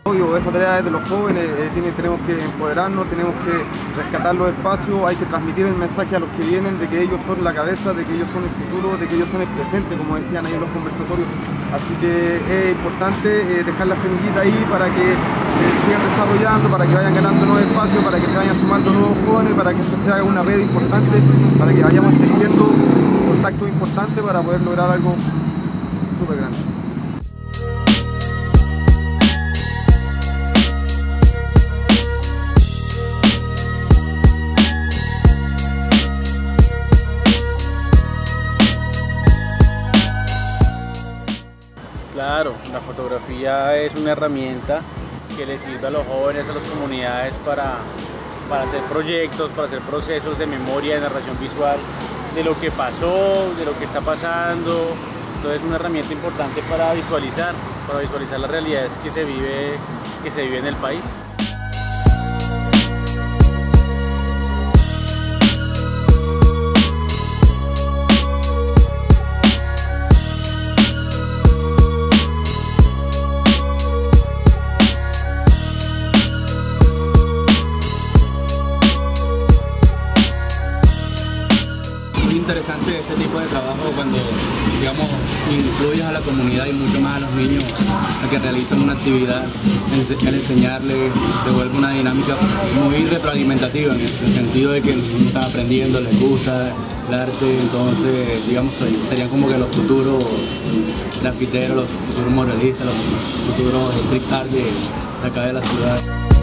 Obvio, esa tarea es de los jóvenes, tenemos que empoderarnos, tenemos que rescatar los espacios, hay que transmitir el mensaje a los que vienen de que ellos son la cabeza, de que ellos son el futuro, de que ellos son el presente, como decían ahí en los conversatorios. Así que es importante dejar la semillita ahí para que sigan desarrollando, para que vayan ganando nuevos espacios, para que se vayan sumando nuevos jóvenes, para que se haga una red importante, para que vayamos teniendo contactos importantes para poder lograr algo súper grande. Claro, la fotografía es una herramienta que le sirve a los jóvenes, a las comunidades para hacer proyectos, para hacer procesos de memoria, de narración visual, de lo que pasó, de lo que está pasando. Entonces es una herramienta importante para visualizar las realidades que se vive en el país. Interesante este tipo de trabajo cuando, digamos, incluyes a la comunidad y mucho más a los niños a que realicen una actividad, el enseñarles se vuelve una dinámica muy retroalimentativa en el sentido de que los niños están aprendiendo, les gusta el arte, entonces, digamos, serían como que los futuros grafiteros, los futuros muralistas, los futuros street art de acá de la ciudad.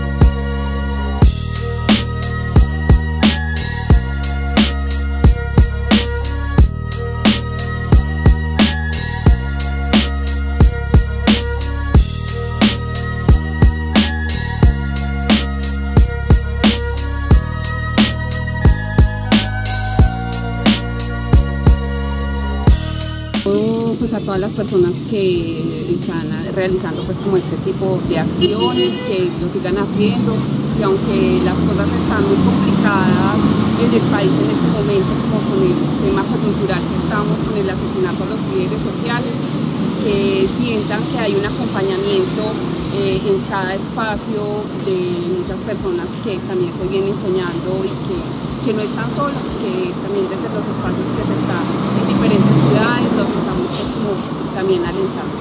Pues a todas las personas que están realizando pues como este tipo de acciones, que lo sigan haciendo, que aunque las cosas están muy complicadas en el país en este momento, como con el tema coyuntural que estamos, con el asesinato a los líderes sociales, que sientan que hay un acompañamiento en cada espacio de muchas personas que también se vienen soñando y que no están solos, que también desde los espacios que se están en diferentes ciudades los estamos como también alentando.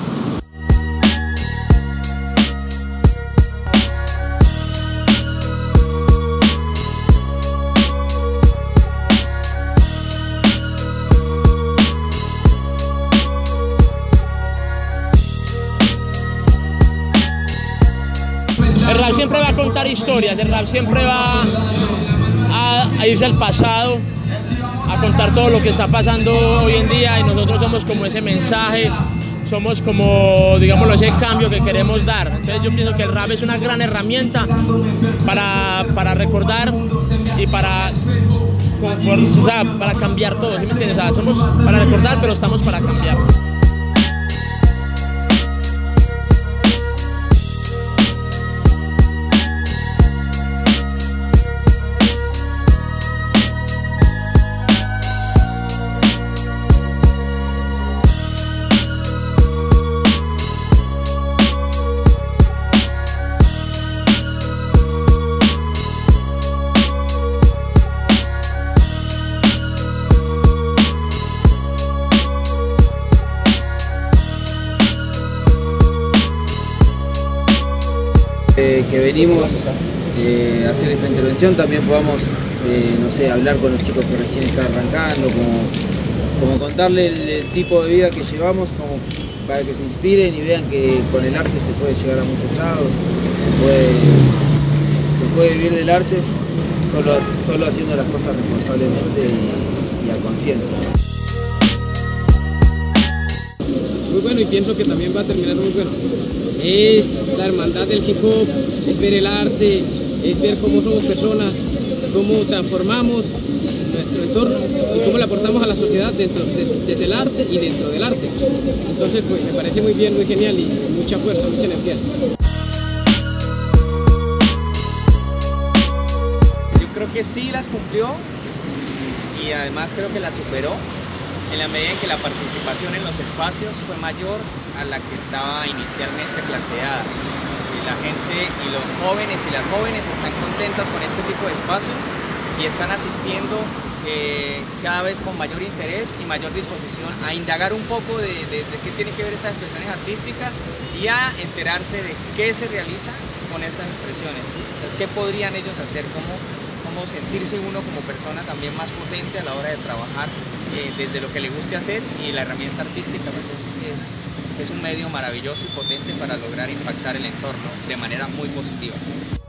El rap siempre va a contar historias, el rap siempre va a irse al pasado, a contar todo lo que está pasando hoy en día, y nosotros somos como ese mensaje, somos como, digámoslo, ese cambio que queremos dar. Entonces yo pienso que el rap es una gran herramienta para recordar y para cambiar todo, ¿sí me entiendes? O sea, somos para recordar, pero estamos para cambiar. Que venimos a hacer esta intervención también podamos, no sé, hablar con los chicos que recién están arrancando, como contarle el tipo de vida que llevamos, como para que se inspiren y vean que con el arte se puede llegar a muchos lados, se puede vivir del arte solo haciendo las cosas responsablemente y a conciencia. Muy bueno, y pienso que también va a terminar muy bueno. Es la hermandad del hip hop, es ver el arte, es ver cómo somos personas, cómo transformamos nuestro entorno y cómo le aportamos a la sociedad desde el arte y dentro del arte. Entonces, pues me parece muy bien, muy genial y mucha fuerza, mucha energía. Yo creo que sí las cumplió y además creo que las superó, en la medida en que la participación en los espacios fue mayor a la que estaba inicialmente planteada. la gente y los jóvenes y las jóvenes están contentas con este tipo de espacios y están asistiendo cada vez con mayor interés y mayor disposición a indagar un poco de qué tienen que ver estas expresiones artísticas y a enterarse de qué se realiza con estas expresiones. Entonces, ¿qué podrían ellos hacer? ¿Cómo sentirse uno como persona también más potente a la hora de trabajar desde lo que le guste hacer? Y la herramienta artística pues, es un medio maravilloso y potente para lograr impactar el entorno de manera muy positiva.